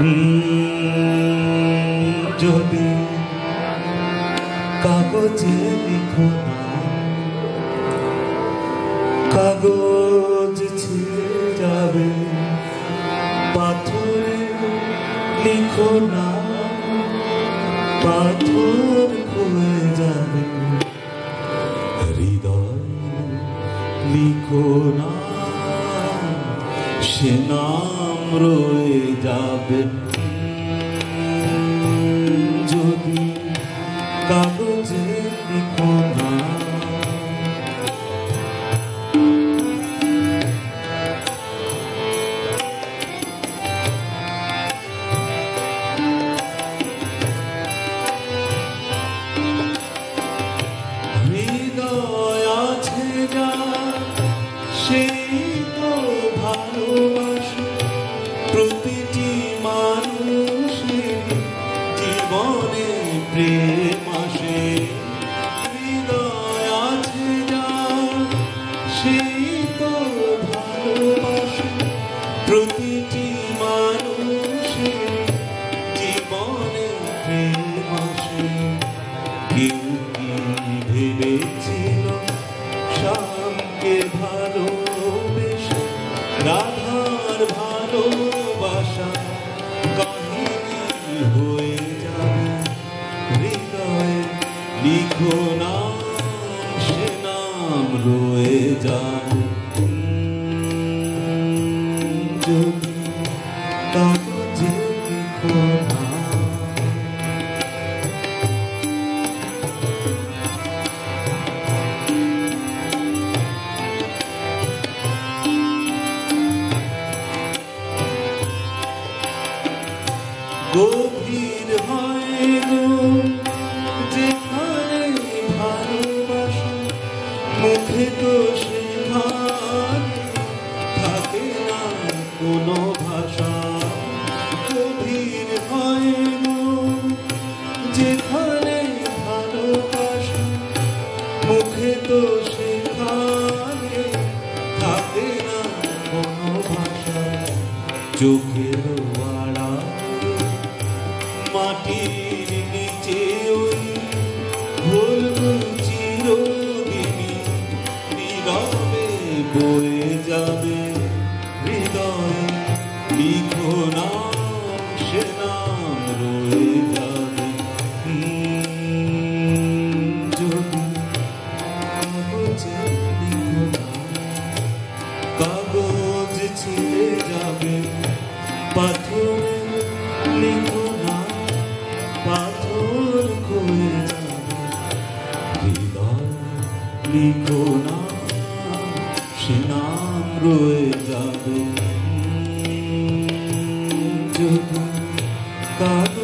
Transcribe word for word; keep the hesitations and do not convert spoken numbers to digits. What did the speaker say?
যদি কাগজে লিখো না, কাগজ ছিঁড়ে যাবে, পাথরে লিখো না, পাথর খুলে যাবে, হৃদয় লিখো না, সে নাম রয়ে যাবে। যদি কাগজে লিখো না, হৃদয় আছে যা সেই তো ভালোবাসে, প্রতিটি মানুষের জীবনে প্রেম আসে। হৃদয় আছে যা সেই তো ভালোবাসে, প্রতিটি মানুষের জীবনে প্রেম আসে। কেউ কি ভেবেছিল শ্যামকে ভালোবেসে রাধার ভালোবাসা কাহিনী হয়ে যাবে। হৃদয়ে লিখো না, সে নাম রয়ে যাবে। যদি কাগজে লিখো না, গভীর হয় গো যেখানে ভালোবাসা, মুখে তো সেখানে থাকে না কোনো ভাষা। গভীর হয় গো যেখানে ভালোবাসা, মুখে তো সেখানে থাকে না কোনো ভাষা। চোখের আড়াল মাটির নিচে ওই ভুলবো চিরদিনই নীরবে বয়ে যাবে। হৃদয়ে লিখো না, সে নাম রয়ে যাবে। যদি কাগজে লিখো না, কাগজ ছিঁড়ে যাবে, পাথরে লিখো না, পাথর খুলে যাবে। হৃদয় লিখো না, সে নাম রয়ে যাবে। যদি কাগজ